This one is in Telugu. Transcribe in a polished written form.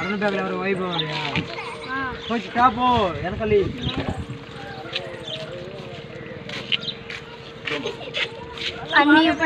రెండు బ్యాగులు ఎవరు వైభవ్ కొంచెం టాపు వెనకలి అన్ని